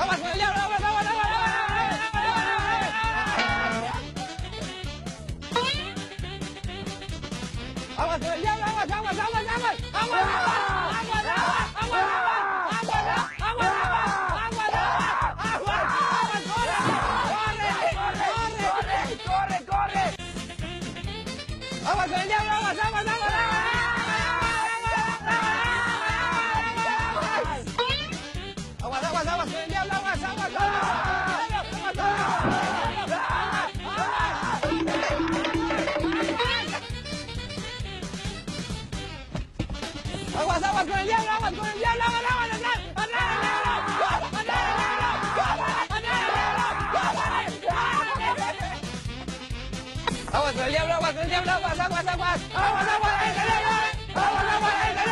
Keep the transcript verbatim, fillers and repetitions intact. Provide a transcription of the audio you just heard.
¡Aguas con el diablo! ¡Aguas, aguas, aguas! ¡Aguas con el diablo! ¡Aguas, aguas, aguas, aguas! ¡Aguas, aguas! ¡Aguas, aguas! ¡Aguas, aguas! ¡Aguas, corre, corre, corre! ¡Aguas con el diablo! ¡Aguas, aguas, aguas! ¡Aguas, aguas, aguas con el diablo! ¡Aguas, aguas, aguas! ¡Aguas, aguas con el diablo! ¡Aguas con el diablo! ¡Aguas, aguas! ¡Atrás! ¡Atrás el diablo! ¡Atrás el diablo! ¡Atrás el diablo! ¡Aguas con el diablo! ¡Aguas con el diablo! ¡Aguas, aguas, aguas! ¡Aguas, aguas! ¡El diablo! ¡Aguas, aguas! ¡El diablo!